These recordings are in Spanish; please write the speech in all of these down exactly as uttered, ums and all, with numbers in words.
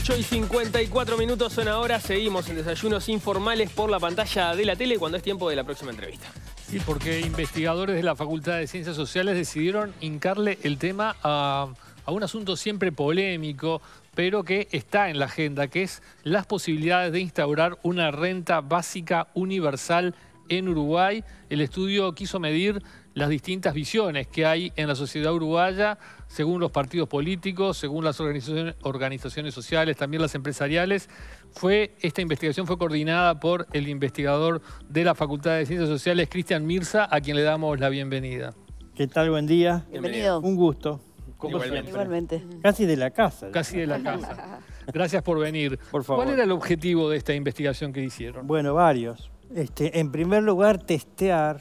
ocho y cincuenta y cuatro minutos son ahora. Seguimos en Desayunos Informales por la pantalla de la tele cuando es tiempo de la próxima entrevista. Sí, porque investigadores de la Facultad de Ciencias Sociales decidieron hincarle el tema a, a un asunto siempre polémico, pero que está en la agenda, que es las posibilidades de instaurar una renta básica universal en Uruguay. El estudio quiso medir las distintas visiones que hay en la sociedad uruguaya, según los partidos políticos, según las organizaciones, organizaciones sociales, también las empresariales. Fue, esta investigación fue coordinada por el investigador de la Facultad de Ciencias Sociales, Cristian Mirza, a quien le damos la bienvenida. ¿Qué tal? Buen día. Bienvenido. Un gusto. Como Igualmente. Igualmente. Casi de la casa. Casi de la casa. Gracias por venir. Por favor. ¿Cuál era el objetivo de esta investigación que hicieron? Bueno, varios. Este, en primer lugar, testear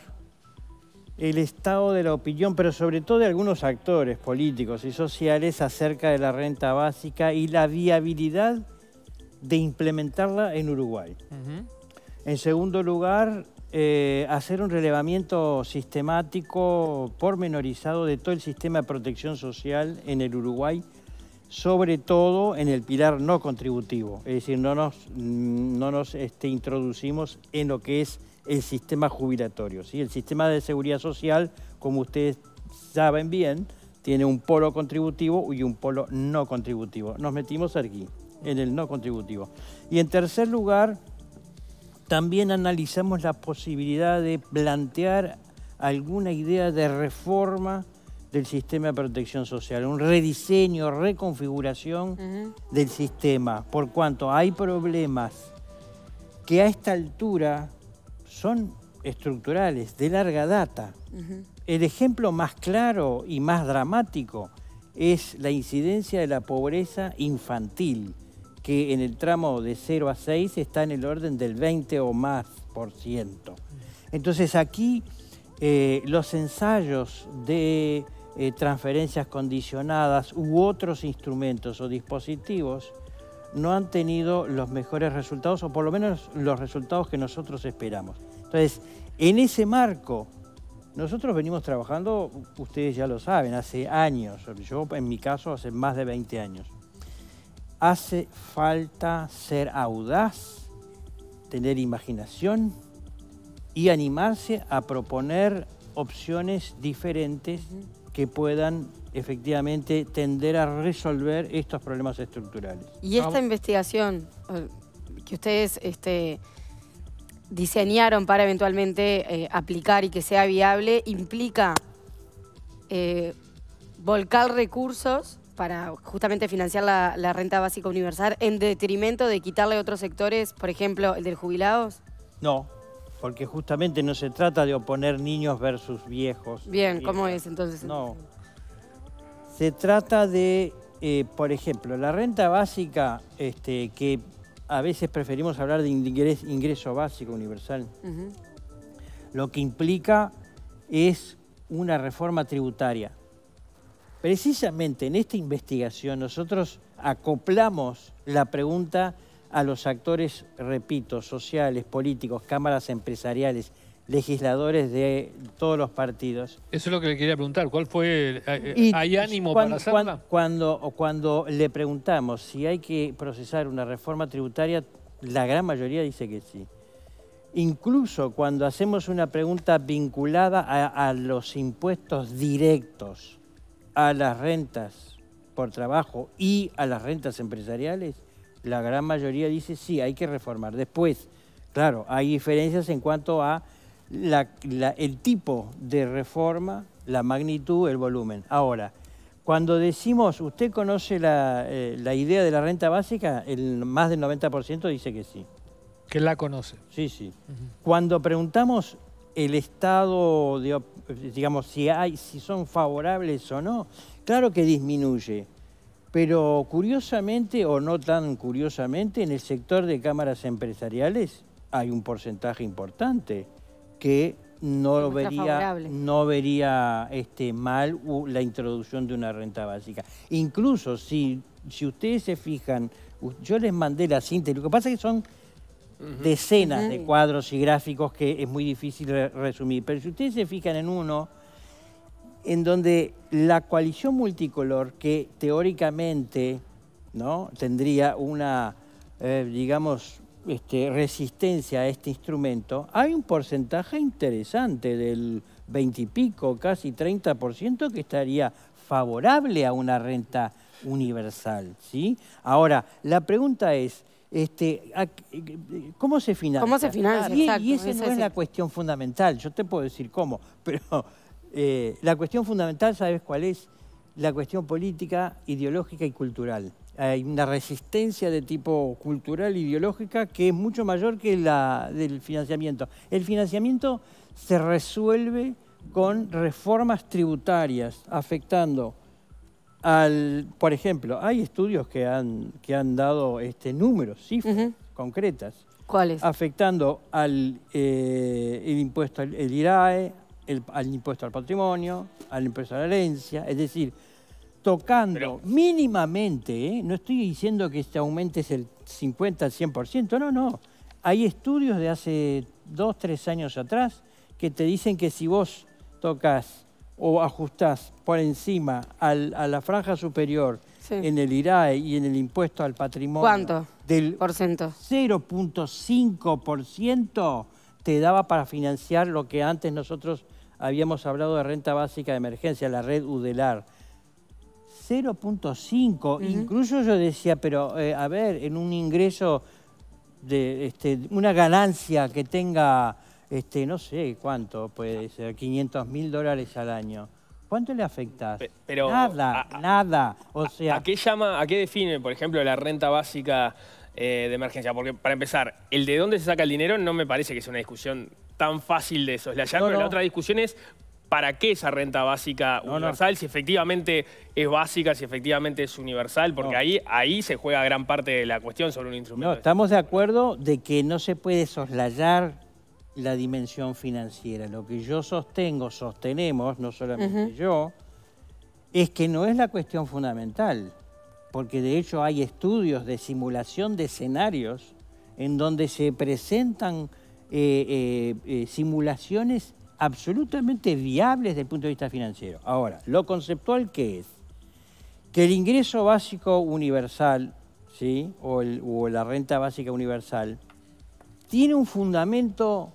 el estado de la opinión, pero sobre todo de algunos actores políticos y sociales acerca de la renta básica y la viabilidad de implementarla en Uruguay. Uh-huh. En segundo lugar, eh, hacer un relevamiento sistemático pormenorizado de todo el sistema de protección social en el Uruguay, sobre todo en el pilar no contributivo. Es decir, no nos, no nos este, introducimos en lo que es el sistema jubilatorio, ¿sí? El sistema de seguridad social, como ustedes saben bien, tiene un polo contributivo y un polo no contributivo. Nos metimos aquí, en el no contributivo. Y en tercer lugar, también analizamos la posibilidad de plantear alguna idea de reforma del sistema de protección social, un rediseño, reconfiguración uh-huh. del sistema, por cuanto hay problemas que a esta altura son estructurales, de larga data. Uh-huh. El ejemplo más claro y más dramático es la incidencia de la pobreza infantil, que en el tramo de cero a seis está en el orden del veinte o más por ciento. Entonces aquí eh, los ensayos de eh, transferencias condicionadas u otros instrumentos o dispositivos no han tenido los mejores resultados, o por lo menos los resultados que nosotros esperamos. Entonces, en ese marco, nosotros venimos trabajando, ustedes ya lo saben, hace años, yo en mi caso hace más de veinte años. Hace falta ser audaz, tener imaginación y animarse a proponer opciones diferentes que puedan efectivamente tender a resolver estos problemas estructurales. Y esta investigación que ustedes este, diseñaron para eventualmente eh, aplicar y que sea viable, implica eh, volcar recursos para justamente financiar la, la renta básica universal en detrimento de quitarle a otros sectores, por ejemplo, el de jubilados? No, porque justamente no se trata de oponer niños versus viejos. Bien, viejos. ¿cómo es entonces? No. Se trata de, eh, por ejemplo, la renta básica, este, que a veces preferimos hablar de ingreso, ingreso básico universal. Uh-huh. Lo que implica es una reforma tributaria. Precisamente en esta investigación nosotros acoplamos la pregunta a los actores, repito, sociales, políticos, cámaras empresariales, legisladores de todos los partidos. Eso es lo que le quería preguntar. ¿Cuál fue? Y ¿Hay ánimo cuando, para hacerla? Cuando, cuando le preguntamos si hay que procesar una reforma tributaria, la gran mayoría dice que sí. Incluso cuando hacemos una pregunta vinculada a, a los impuestos directos, a las rentas por trabajo y a las rentas empresariales, la gran mayoría dice sí, hay que reformar. Después, claro, hay diferencias en cuanto a la, la, el tipo de reforma, la magnitud, el volumen. Ahora, cuando decimos, ¿usted conoce la, eh, la idea de la renta básica? El más del noventa por ciento dice que sí. Que la conoce. Sí, sí. Uh-huh. Cuando preguntamos el estado, de, digamos, si, hay, si son favorables o no, claro que disminuye. Pero curiosamente, o no tan curiosamente, en el sector de cámaras empresariales hay un porcentaje importante que no vería, no vería este, mal la introducción de una renta básica. Incluso si, si ustedes se fijan, yo les mandé la síntesis, lo que pasa es que son uh-huh. decenas uh-huh. de cuadros y gráficos que es muy difícil re resumir, pero si ustedes se fijan en uno, en donde la coalición multicolor, que teóricamente ¿no? Tendría una, eh, digamos, este, resistencia a este instrumento. Hay un porcentaje interesante del veinte y pico, casi treinta por ciento que estaría favorable a una renta universal, ¿sí? Ahora, la pregunta es, este, ¿cómo se financia? ¿Cómo se financia? Y, Exacto, y esa ese no es es la el- cuestión fundamental, yo te puedo decir cómo, pero eh, la cuestión fundamental, ¿sabes cuál es? La cuestión política, ideológica y cultural. Hay una resistencia de tipo cultural, ideológica, que es mucho mayor que la del financiamiento. El financiamiento se resuelve con reformas tributarias, afectando al, por ejemplo, hay estudios que han, que han dado este, números, cifras Ujú. concretas, ¿Cuáles? afectando al eh, el impuesto, al- el I R A E, el, al impuesto al patrimonio, al impuesto a la herencia, es decir, tocando Pero- mínimamente, ¿eh? No estoy diciendo que este aumento es el cincuenta al cien por ciento, no, no. Hay estudios de hace dos, tres años atrás que te dicen que si vos tocas o ajustás por encima al- a la franja superior Sí. en el I R A E y en el impuesto al patrimonio ¿Cuánto? del Por ciento. cero punto cinco por ciento te daba para financiar lo que antes nosotros habíamos hablado de renta básica de emergencia, la red UDELAR. cero punto cinco, Ujú. incluso yo decía, pero eh, a ver, en un ingreso de este, una ganancia que tenga, este, no sé cuánto puede ser, quinientos mil dólares al año, ¿cuánto le afectas? Pe- pero, nada, a- a- nada. O sea, ¿A qué llama, a qué define, por ejemplo, la renta básica eh, de emergencia? Porque, para empezar, el de dónde se saca el dinero no me parece que sea una discusión tan fácil de soslayar, No, pero la no. otra discusión es ¿para qué esa renta básica No, no. universal? Si efectivamente es básica, si efectivamente es universal, porque No. ahí, ahí se juega gran parte de la cuestión sobre un no, instrumento. estamos de acuerdo de que no se puede soslayar la dimensión financiera. Lo que yo sostengo, sostenemos, no solamente Ujú. yo, es que no es la cuestión fundamental, porque de hecho hay estudios de simulación de escenarios en donde se presentan eh, eh, eh, simulaciones absolutamente viables desde el punto de vista financiero. Ahora, lo conceptual que es que el ingreso básico universal, ¿sí? o, el- o la renta básica universal, tiene un fundamento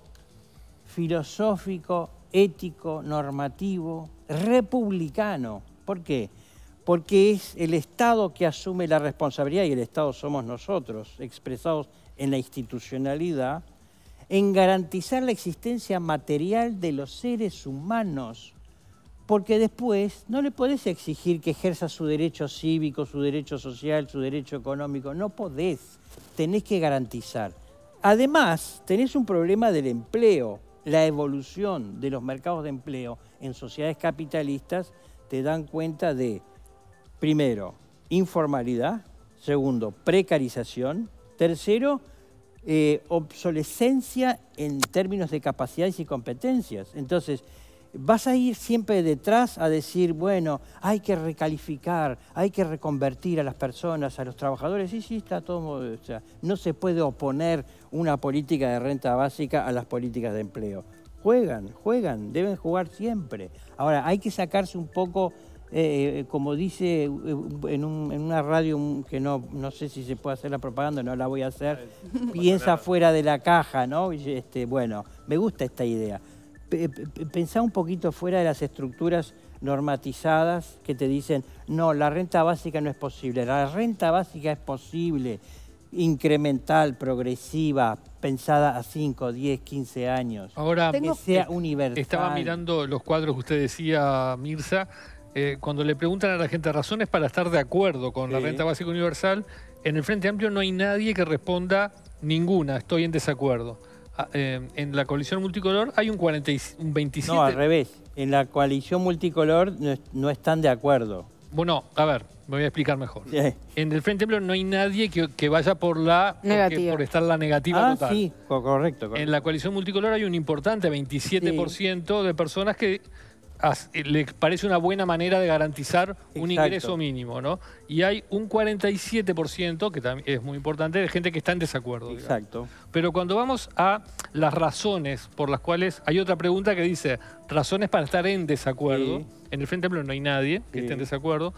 filosófico, ético, normativo, republicano. ¿Por qué? Porque es el Estado que asume la responsabilidad, y el Estado somos nosotros, expresados en la institucionalidad, en garantizar la existencia material de los seres humanos. Porque después no le podés exigir que ejerza su derecho cívico, su derecho social, su derecho económico. No podés. Tenés que garantizar. Además, tenés un problema del empleo. La evolución de los mercados de empleo en sociedades capitalistas te dan cuenta de, primero, informalidad. Segundo, precarización. Tercero, eh, obsolescencia en términos de capacidades y competencias. Entonces, vas a ir siempre detrás a decir, bueno, hay que recalificar, hay que reconvertir a las personas, a los trabajadores. Sí, sí, está todo. O sea, no se puede oponer una política de renta básica a las políticas de empleo. Juegan, juegan, deben jugar siempre. Ahora, hay que sacarse un poco, eh, como dice eh, en, un- en una radio un- que no, no sé si se puede hacer la propaganda, no la voy a hacer, piensa fuera de la caja, ¿no? Y, este, bueno, me gusta esta idea. P- p- Pensá un poquito fuera de las estructuras normatizadas que te dicen, no, la renta básica no es posible. La renta básica es posible, incremental, progresiva, pensada a cinco, diez, quince años. Ahora, Que sea universal. estaba mirando los cuadros que usted decía, Mirza, eh, cuando le preguntan a la gente razones para estar de acuerdo con la Sí. renta básica universal, en el Frente Amplio no hay nadie que responda ninguna, estoy en desacuerdo. Ah, eh, en la coalición multicolor hay un, cuarenta y, un veintisiete... No, al revés. En la coalición multicolor no, es- no están de acuerdo. Bueno, a ver, me voy a explicar mejor. Sí. En el Frente Amplio no hay nadie que, que vaya por la porque- Negativa. por estar la negativa Ah, total. sí, co- correcto. correcto. En la coalición multicolor hay un importante veintisiete por ciento de personas que as- les parece una buena manera de garantizar un Exacto. ingreso mínimo, ¿no? Y hay un cuarenta y siete por ciento, que también es muy importante, de gente que está en desacuerdo. digamos. Exacto. Pero cuando vamos a las razones por las cuales... Hay otra pregunta que dice, razones para estar en desacuerdo. Sí. En el Frente Amplio no hay nadie que Sí. esté en desacuerdo.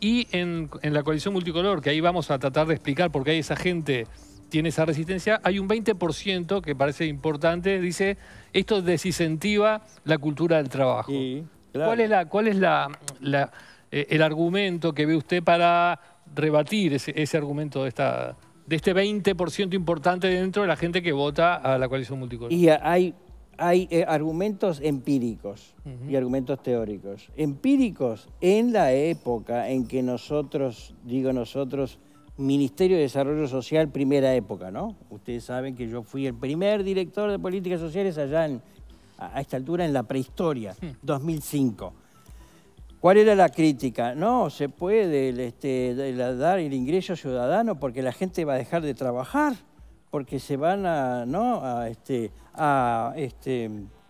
Y en, en la coalición multicolor, que ahí vamos a tratar de explicar por qué hay esa gente tiene esa resistencia, hay un veinte por ciento que parece importante, dice, esto desincentiva la cultura del trabajo. Sí, claro. ¿Cuál es, la, cuál es la, la, eh, el argumento que ve usted para rebatir ese, ese argumento de, esta, de este veinte por ciento importante dentro de la gente que vota a la coalición multicolor? Y hay, hay eh, argumentos empíricos Uh-huh. y argumentos teóricos. Empíricos en la época en que nosotros, digo nosotros, Ministerio de Desarrollo Social, primera época, ¿no? Ustedes saben que yo fui el primer director de políticas sociales allá en, a esta altura en la prehistoria, dos mil cinco. ¿Cuál era la crítica? No, se puede este, dar el ingreso ciudadano porque la gente va a dejar de trabajar, porque se van a, ¿no? a, este, a este,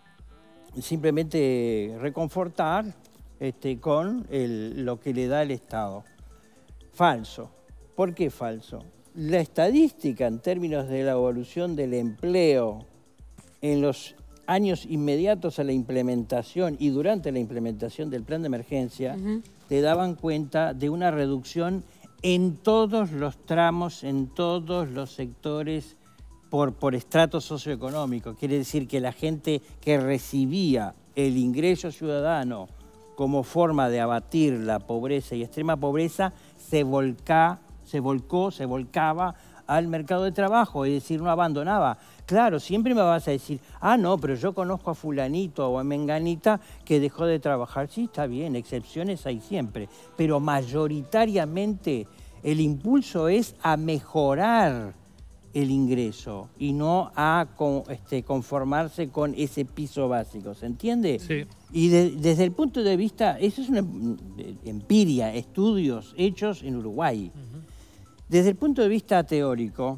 simplemente reconfortar este, con el, lo que le da el Estado. Falso. ¿Por qué falso? La estadística en términos de la evolución del empleo en los años inmediatos a la implementación y durante la implementación del plan de emergencia, uh-huh. te daban cuenta de una reducción en todos los tramos, en todos los sectores por, por estrato socioeconómico. Quiere decir que la gente que recibía el ingreso ciudadano como forma de abatir la pobreza y extrema pobreza se volcaba se volcó, se volcaba al mercado de trabajo, es decir, no abandonaba. Claro, siempre me vas a decir, ah, no, pero yo conozco a fulanito o a menganita que dejó de trabajar. Sí, está bien, excepciones hay siempre, pero mayoritariamente el impulso es a mejorar el ingreso y no a con, este, conformarse con ese piso básico, ¿se entiende? Sí. Y de, desde el punto de vista, eso es una empiria, estudios hechos en Uruguay. Uh-huh. Desde el punto de vista teórico,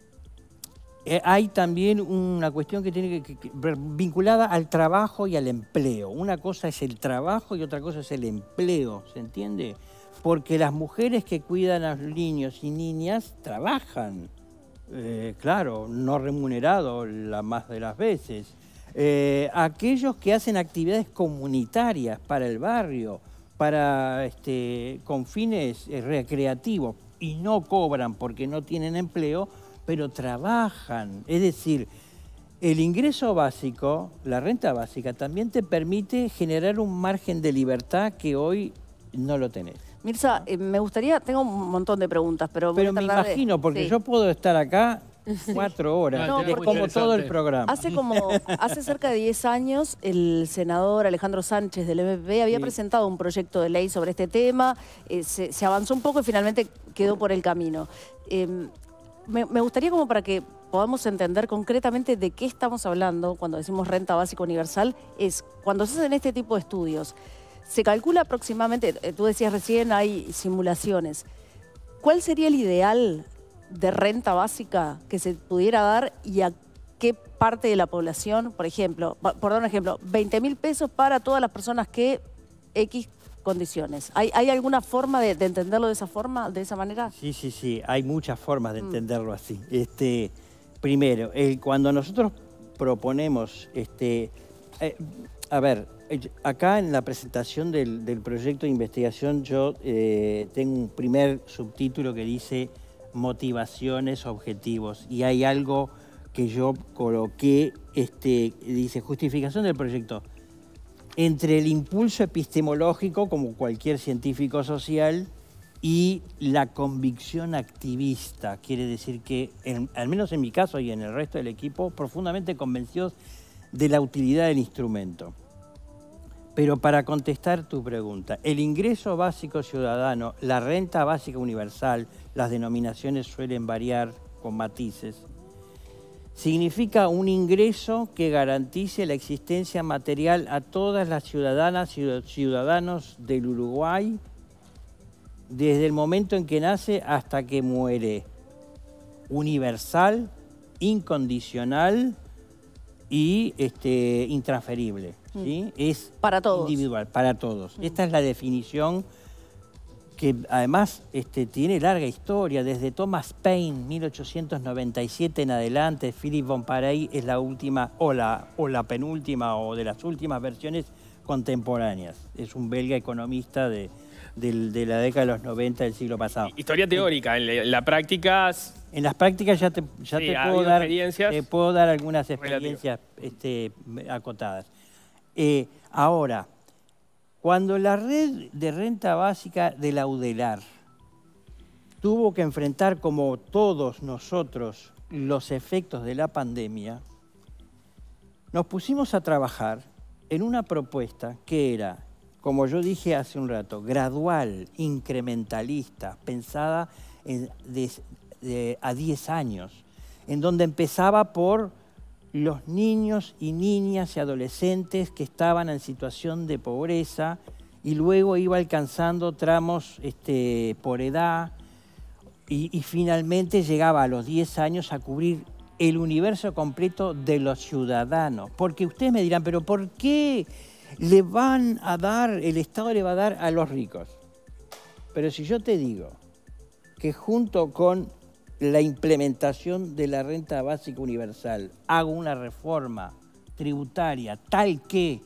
eh, hay también una cuestión que tiene que, que, vinculada al trabajo y al empleo. Una cosa es el trabajo y otra cosa es el empleo, ¿se entiende? Porque las mujeres que cuidan a los niños y niñas trabajan, eh, claro, no remunerado la más de las veces. Eh, aquellos que hacen actividades comunitarias para el barrio, para este, con fines eh, recreativos, y no cobran porque no tienen empleo, pero trabajan. Es decir, el ingreso básico, la renta básica, también te permite generar un margen de libertad que hoy no lo tenés. Mirza, eh, me gustaría, tengo un montón de preguntas, pero... Pero me imagino, de... porque sí. yo puedo estar acá cuatro horas, no, es como todo el programa. Hace, como, hace cerca de diez años, el senador Alejandro Sánchez del M P P había sí. presentado un proyecto de ley sobre este tema, eh, se, se avanzó un poco y finalmente quedó por el camino. Eh, me, me gustaría como para que podamos entender concretamente de qué estamos hablando cuando decimos renta básica universal, es cuando se hacen este tipo de estudios, se calcula aproximadamente, tú decías recién, hay simulaciones, ¿cuál sería el ideal de renta básica que se pudiera dar y a qué parte de la población? Por ejemplo, por dar un ejemplo, veinte mil pesos para todas las personas que X condiciones. ¿Hay, hay alguna forma de, de entenderlo de esa forma, de esa manera? Sí, sí, sí, hay muchas formas de entenderlo mm. así. Este, primero, el, cuando nosotros proponemos, este, eh, a ver, acá en la presentación del, del proyecto de investigación yo eh, tengo un primer subtítulo que dice motivaciones, objetivos, y hay algo que yo coloqué, este, dice justificación del proyecto. Entre el impulso epistemológico, como cualquier científico social, y la convicción activista. Quiere decir que, en, al menos en mi caso y en el resto del equipo, profundamente convencidos de la utilidad del instrumento. Pero para contestar tu pregunta, el ingreso básico ciudadano, la renta básica universal, las denominaciones suelen variar con matices, significa un ingreso que garantice la existencia material a todas las ciudadanas y ciudadanos del Uruguay desde el momento en que nace hasta que muere. Universal, incondicional y este, intransferible. ¿Sí? Es para todos. Individual, para todos. Mm. Esta es la definición que además este, tiene larga historia. Desde Thomas Paine, mil ochocientos noventa y siete en adelante, Philippe von Pareil es la última, o la, o la penúltima, o de las últimas versiones contemporáneas. Es un belga economista de, del, de la década de los noventa del siglo pasado. Historia teórica, en la, en la práctica... En las prácticas ya te, ya Sí, te, ha puedo, habido dar, experiencias te puedo dar algunas experiencias este, acotadas. Eh, ahora, cuando la red de renta básica de la UDELAR tuvo que enfrentar, como todos nosotros, los efectos de la pandemia, nos pusimos a trabajar en una propuesta que era, como yo dije hace un rato, gradual, incrementalista, pensada en, de, de, a diez años, en donde empezaba por los niños y niñas y adolescentes que estaban en situación de pobreza y luego iba alcanzando tramos este, por edad y, y finalmente llegaba a los diez años a cubrir el universo completo de los ciudadanos. Porque ustedes me dirán, ¿pero por qué le van a dar, el Estado le va a dar a los ricos? Pero si yo te digo que junto con la implementación de la renta básica universal hago una reforma tributaria tal que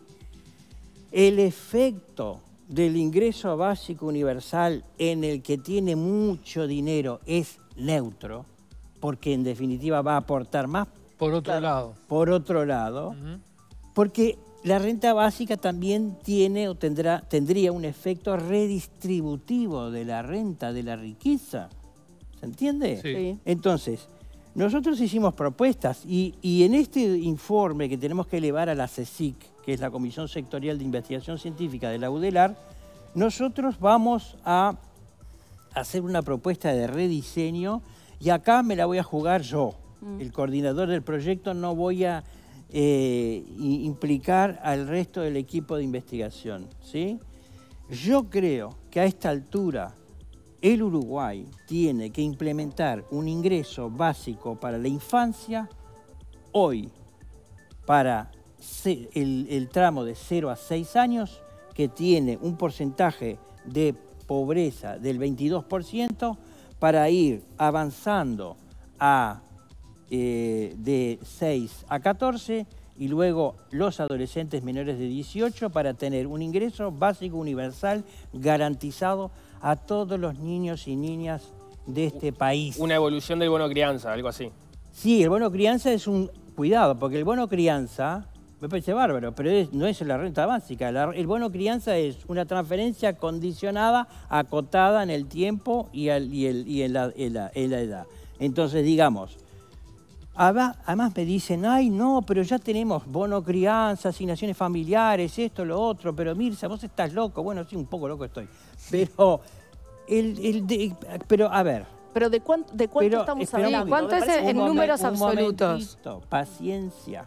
el efecto del ingreso básico universal en el que tiene mucho dinero es neutro, porque en definitiva va a aportar más. Por otro lado. Por otro lado, uh-huh. Porque la renta básica también tiene o tendrá, tendría un efecto redistributivo de la renta, de la riqueza. ¿Se entiende? Sí. Entonces, nosotros hicimos propuestas y, y en este informe que tenemos que elevar a la CSIC, que es la Comisión Sectorial de Investigación Científica de la UDELAR, nosotros vamos a hacer una propuesta de rediseño y acá me la voy a jugar yo, mm. el coordinador del proyecto. No voy a eh, implicar al resto del equipo de investigación, ¿sí? Yo creo que a esta altura el Uruguay tiene que implementar un ingreso básico para la infancia hoy, para el, el tramo de cero a seis años, que tiene un porcentaje de pobreza del veintidós por ciento, para ir avanzando a, eh, de seis a catorce y luego los adolescentes menores de dieciocho para tener un ingreso básico universal garantizado a todos los niños y niñas de este país. Una evolución del bono crianza, algo así. Sí, el bono crianza es un... Cuidado, porque el bono crianza me parece bárbaro, pero es, no es la renta básica. La, el bono crianza es una transferencia condicionada, acotada en el tiempo y, al, y, el, y en, la, en, la, en la edad. Entonces, digamos, además me dicen, ay, no, pero ya tenemos bono crianza, asignaciones familiares, esto, lo otro, pero Mirza, vos estás loco. Bueno, sí, un poco loco estoy. Pero, el, el de, pero a ver. ¿Pero de cuánto, de cuánto pero, estamos hablando? ¿Cuánto es en números absolutos? Paciencia.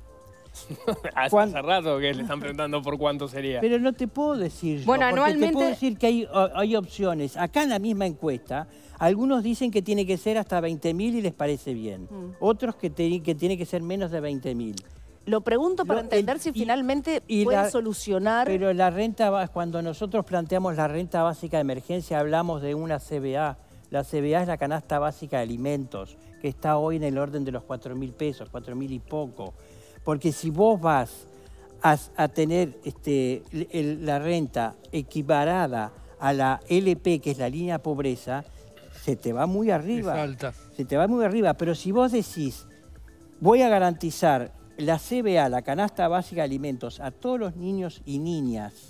Hace, hace rato que le están preguntando por cuánto sería. Pero no te puedo decir yo, bueno, porque anualmente... te puedo decir que hay, hay opciones. Acá en la misma encuesta, algunos dicen que tiene que ser hasta veinte mil y les parece bien. Mm. Otros que, te, que tiene que ser menos de veinte mil. Lo pregunto para Lo, entender el, si y, finalmente y puede la, solucionar... Pero la renta, cuando nosotros planteamos la renta básica de emergencia, hablamos de una C B A. La C B A es la canasta básica de alimentos, que está hoy en el orden de los cuatro mil pesos, cuatro mil y poco. Porque si vos vas a, a tener este, el, la renta equiparada a la L P, que es la línea de pobreza, se te va muy arriba. Es alta. Se te va muy arriba. Pero si vos decís, voy a garantizar la C B A, la canasta básica de alimentos, a todos los niños y niñas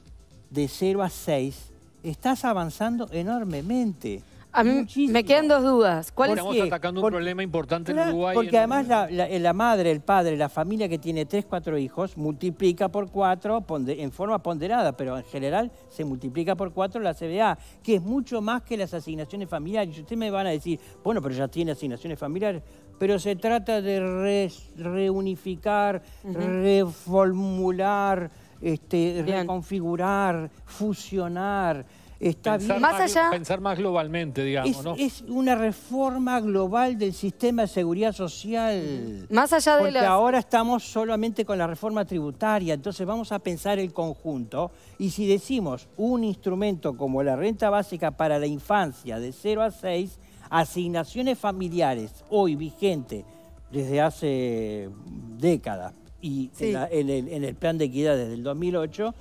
de cero a seis, estás avanzando enormemente. A mí Muchísimo. me quedan dos dudas. ¿Cuál Estamos es? atacando Por, un problema importante claro, en Uruguay. Porque en además la, la, la madre, el padre, la familia que tiene tres, cuatro hijos, multiplica por cuatro en forma ponderada, pero en general se multiplica por cuatro la C B A, que es mucho más que las asignaciones familiares. Y ustedes me van a decir, bueno, pero ya tiene asignaciones familiares. Pero se trata de re, reunificar, uh-huh. reformular, este, reconfigurar, fusionar. Está pensar, bien. Más, más allá, pensar más globalmente, digamos, es, ¿no? Es una reforma global del sistema de seguridad social. Más allá de Porque las... ahora estamos solamente con la reforma tributaria, entonces vamos a pensar el conjunto. Y si decimos un instrumento como la renta básica para la infancia de cero a seis, asignaciones familiares, hoy vigente desde hace décadas, y sí. en, la, en, el, en el plan de equidad desde el dos mil ocho,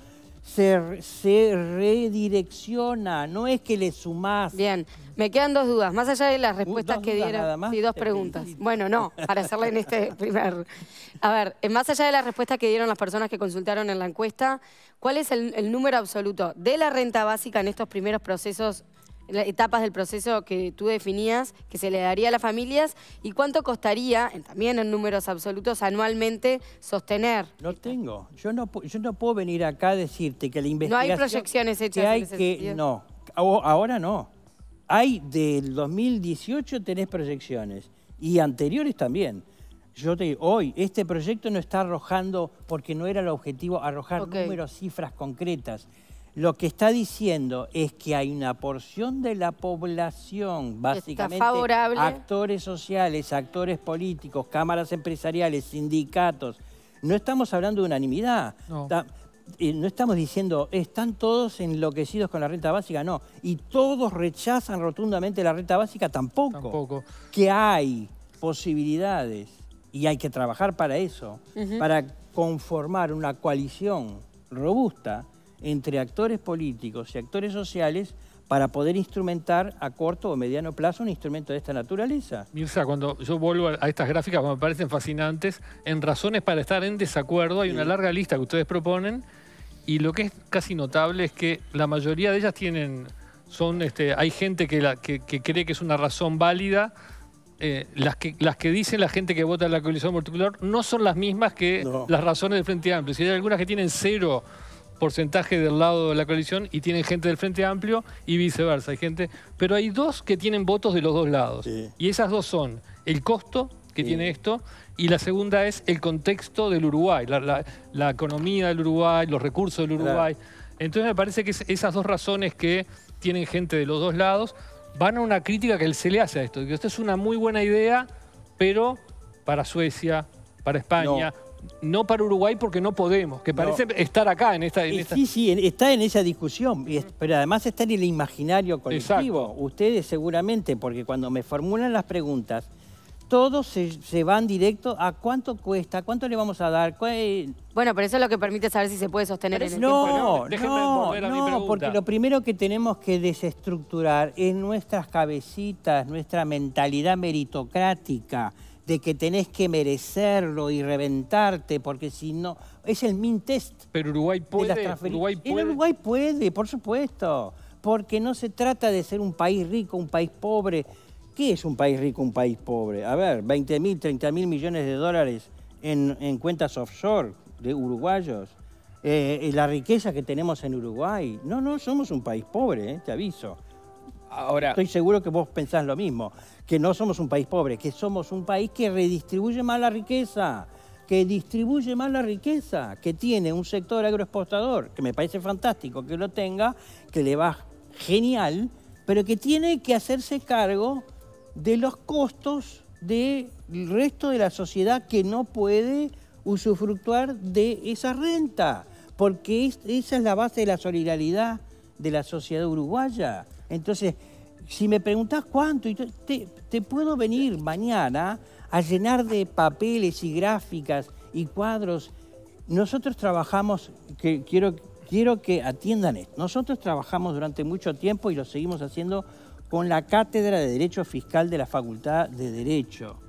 se, se redirecciona, no es que le sumás. Bien, me quedan dos dudas. Más allá de las respuestas ¿Dos que dudas dieron... nada más? Sí, dos Te preguntas. felicito. Bueno, no, para hacerle en este primer... A ver, eh, más allá de las respuestas que dieron las personas que consultaron en la encuesta, ¿cuál es el, el número absoluto de la renta básica en estos primeros procesos, etapas del proceso que tú definías, que se le daría a las familias, y cuánto costaría, en- también en números absolutos, anualmente sostener? No tengo. Yo no, pu- yo no puedo venir acá a decirte que la No investigación... hay proyecciones hechas que hay en ese que, sentido. No, Aho- ahora no. Hay del dos mil dieciocho tenés proyecciones y anteriores también. Yo te digo, hoy este proyecto no está arrojando, porque no era el objetivo, arrojar Ok. números, cifras concretas. Lo que está diciendo es que hay una porción de la población, básicamente favorable. actores sociales, actores políticos, cámaras empresariales, sindicatos. No estamos hablando de unanimidad. No. Ta- eh, no estamos diciendo, están todos enloquecidos con la renta básica, no. Y todos rechazan rotundamente la renta básica, tampoco. Tampoco. Que hay posibilidades y hay que trabajar para eso, para conformar una coalición robusta entre actores políticos y actores sociales para poder instrumentar a corto o mediano plazo un instrumento de esta naturaleza. Mirza, cuando yo vuelvo a estas gráficas que me parecen fascinantes, en razones para estar en desacuerdo hay una larga lista que ustedes proponen y lo que es casi notable es que la mayoría de ellas tienen, son, este, hay gente que, la, que, que cree que es una razón válida. Eh, las, que, las que dicen la gente que vota en la coalición multicolor no son las mismas que No. las razones del Frente Amplio. Si hay algunas que tienen cero porcentaje del lado de la coalición y tienen gente del Frente Amplio y viceversa. Hay gente, pero hay dos que tienen votos de los dos lados. Sí. Y esas dos son el costo que Sí. tiene esto y la segunda es el contexto del Uruguay, la, la- la economía del Uruguay, los recursos del Uruguay. Entonces me parece que es- esas dos razones que tienen gente de los dos lados van a una crítica que se le hace a esto. Que esto es una muy buena idea, pero para Suecia, para España... No para Uruguay porque no podemos, que parece estar acá en esta... En Y esta... sí, sí, en- está en esa discusión, y es- pero además está en el imaginario colectivo. Exacto. Ustedes seguramente, porque cuando me formulan las preguntas, todos se, se van directo a cuánto cuesta, cuánto le vamos a dar. cuál- Bueno, pero eso es lo que permite saber si se puede sostener en el tiempo. No, ¿no? Déjenme no, volver a mi no, pregunta. porque lo primero que tenemos que desestructurar es nuestras cabecitas, nuestra mentalidad meritocrática, de que tenés que merecerlo y reventarte, porque si no, es el min test. Pero Uruguay de las puede, transferencias. Uruguay En puede. Uruguay puede, por supuesto, porque no se trata de ser un país rico, un país pobre. ¿Qué es un país rico, un país pobre? A ver, veinte mil, treinta mil millones de dólares en, en cuentas offshore de uruguayos. Eh, y la riqueza que tenemos en Uruguay. No, no somos un país pobre, eh, te aviso. Ahora, Estoy seguro que vos pensás lo mismo, que no somos un país pobre, que somos un país que redistribuye más la riqueza, que distribuye más la riqueza, que tiene un sector agroexportador, que me parece fantástico que lo tenga, que le va genial, pero que tiene que hacerse cargo de los costos del resto de la sociedad que no puede usufructuar de esa renta, porque es- esa es la base de la solidaridad de la sociedad uruguaya. Entonces, si me preguntás cuánto, y te, te- te puedo venir mañana a llenar de papeles y gráficas y cuadros. Nosotros trabajamos, que quiero, quiero que atiendan esto, nosotros trabajamos durante mucho tiempo y lo seguimos haciendo con la Cátedra de Derecho Fiscal de la Facultad de Derecho,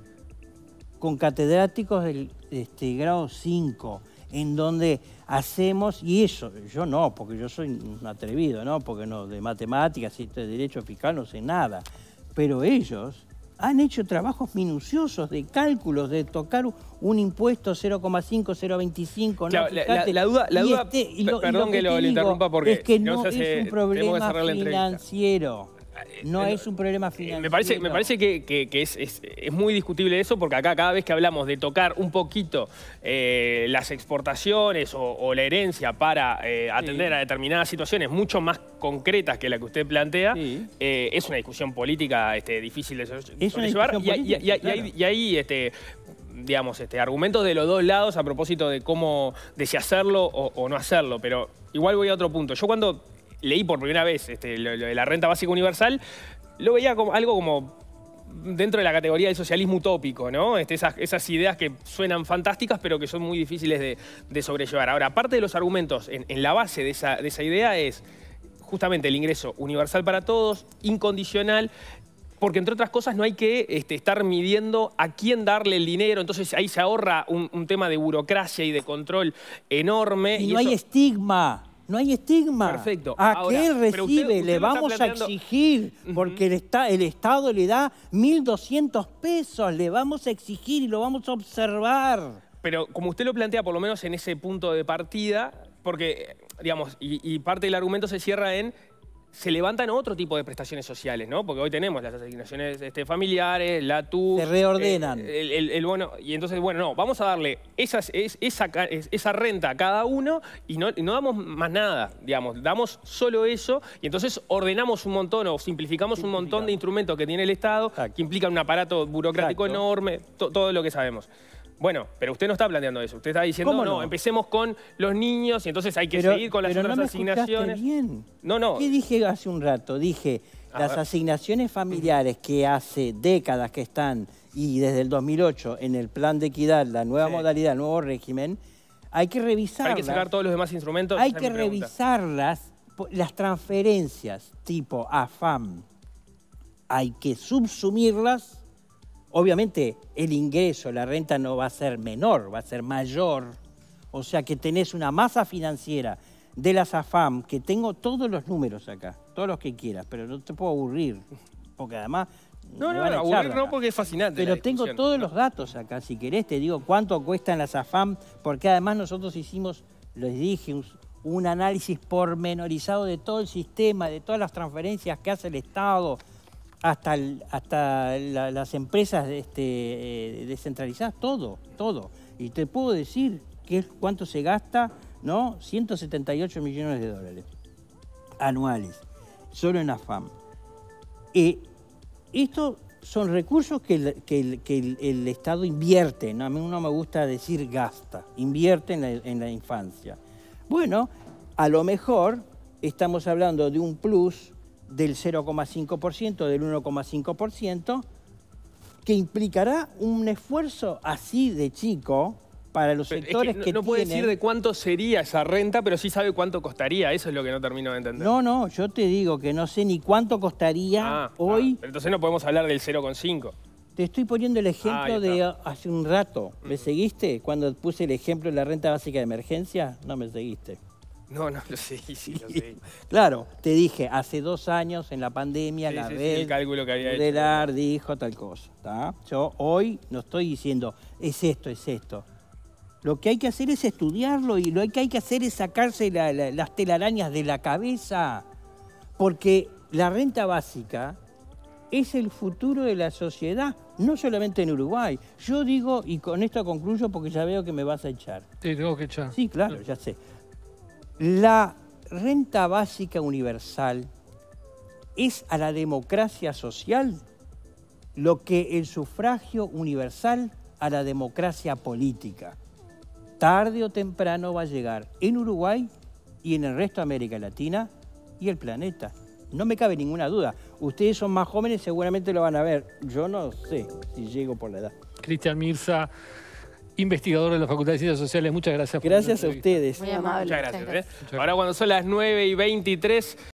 con catedráticos del este, grado cinco, en donde hacemos, y eso, yo no, porque yo soy un atrevido, ¿no? Porque no, de matemáticas y de derecho fiscal no sé nada, pero ellos han hecho trabajos minuciosos de cálculos, de tocar un impuesto cero coma cinco, cero coma veinticinco, ¿no? claro, la, Fíjate, la- la duda, la y duda este- y lo- y perdón lo que lo, te le digo interrumpa porque es que no no se es hace- un tenemos que problema cerrar la entrevista. financiero, no Eh, es un problema financiero. Me parece, me parece que, que- que es, es- es muy discutible eso, porque acá cada vez que hablamos de tocar un poquito eh, las exportaciones o, o la herencia para eh, atender Sí. a determinadas situaciones mucho más concretas que la que usted plantea, Sí. eh, es una discusión política este, difícil de so- Es una sobrellevar. discusión Y, hay- y hay- política, y hay- claro. y hay, este, digamos, este, argumentos de los dos lados a propósito de cómo, de si hacerlo o, o no hacerlo, pero igual voy a otro punto. Yo cuando leí por primera vez este, lo, lo de la renta básica universal, lo veía como algo como dentro de la categoría del socialismo utópico, ¿no? Este, esas, esas ideas que suenan fantásticas, pero que son muy difíciles de, de sobrellevar. Ahora, parte de los argumentos en, en la base de esa, de esa idea es justamente el ingreso universal para todos, incondicional, porque entre otras cosas no hay que este, estar midiendo a quién darle el dinero, entonces ahí se ahorra un, un tema de burocracia y de control enorme. Y, y no eso... hay estigma. No hay estigma. Perfecto. ¿A Ahora, qué pero recibe? usted- usted le lo está vamos planteando- a exigir, porque el, esta- el Estado le da mil doscientos pesos, le vamos a exigir y lo vamos a observar. Pero como usted lo plantea, por lo menos en ese punto de partida, porque, digamos, y, y parte del argumento se cierra en, se levantan otro tipo de prestaciones sociales, ¿no? Porque hoy tenemos las asignaciones este, familiares, la T U. Se reordenan. eh, el, el- el bono. Y entonces, bueno, no, vamos a darle esas, es- esa, ca- es- esa renta a cada uno y no, y no damos más nada, digamos. Damos solo eso y entonces ordenamos un montón o simplificamos un montón de instrumentos que tiene el Estado, Exacto. que implican un aparato burocrático Exacto. enorme, to- todo lo que sabemos. Bueno, pero usted no está planteando eso. Usted está diciendo, ¿Cómo no? no? empecemos con los niños y entonces hay que Pero, seguir con las pero otras no me escuchaste asignaciones. bien. No, no. ¿Qué dije hace un rato? Dije, A las ver. asignaciones familiares que hace décadas que están, y desde el dos mil ocho, en el plan de equidad, la nueva Sí. modalidad, el nuevo régimen, hay que revisarlas. Hay que sacar todos los demás instrumentos. Hay esa es que mi pregunta. revisarlas, po- las transferencias tipo AFAM, hay que subsumirlas. Obviamente el ingreso, la renta no va a ser menor, va a ser mayor. O sea que tenés una masa financiera de las AFAM, que tengo todos los números acá, todos los que quieras, pero no te puedo aburrir, porque además... No, me no, van a aburrir echar de no, acá. porque es fascinante. Pero la tengo discusión. todos los datos acá, si querés te digo cuánto cuestan las AFAM, porque además nosotros hicimos, les dije, un, un análisis pormenorizado de todo el sistema, de todas las transferencias que hace el Estado, hasta, el- hasta la- las empresas este, eh, descentralizadas, todo, todo. Y te puedo decir que es cuánto se gasta, ¿no? ciento setenta y ocho millones de dólares anuales, solo en AFAM. Eh, estos son recursos que el, que el- que el- el Estado invierte, ¿no? A mí no me gusta decir gasta, invierte en la, en la infancia. Bueno, a lo mejor estamos hablando de un plus del cero coma cinco por ciento, del uno coma cinco por ciento, que implicará un esfuerzo así de chico para los Pero es sectores que no, que no puede tienen... decir de cuánto sería esa renta, pero sí sabe cuánto costaría. Eso es lo que no termino de entender. No, no, yo te digo que no sé ni cuánto costaría Ah, hoy. ah, pero entonces no podemos hablar del cero coma cinco. Te estoy poniendo el ejemplo Ah, ahí de está. hace un rato. ¿Me seguiste? Cuando puse el ejemplo de la renta básica de emergencia, no me seguiste. No, no, lo sé, sí, lo sé. Claro, te dije, hace dos años en la pandemia, Sí, la sí, sí, red el cálculo que había hecho. modelar dijo tal cosa. ¿tá? Yo hoy no estoy diciendo, es esto, es esto. Lo que hay que hacer es estudiarlo y lo que hay que hacer es sacarse la- la- las telarañas de la cabeza. Porque la renta básica es el futuro de la sociedad, no solamente en Uruguay. Yo digo, y con esto concluyo porque ya veo que me vas a echar. Sí, tengo que echar. Sí, claro, ya sé. La renta básica universal es a la democracia social lo que el sufragio universal a la democracia política. Tarde o temprano va a llegar en Uruguay y en el resto de América Latina y el planeta. No me cabe ninguna duda. Ustedes son más jóvenes, seguramente lo van a ver. Yo no sé si llego por la edad. Cristian Mirza, investigador de la Facultad de Ciencias Sociales, muchas gracias por Gracias la a entrevista. ustedes. Muy amable. Muchas gracias. Muchas gracias. ¿eh? Ahora cuando son las nueve y veintitrés...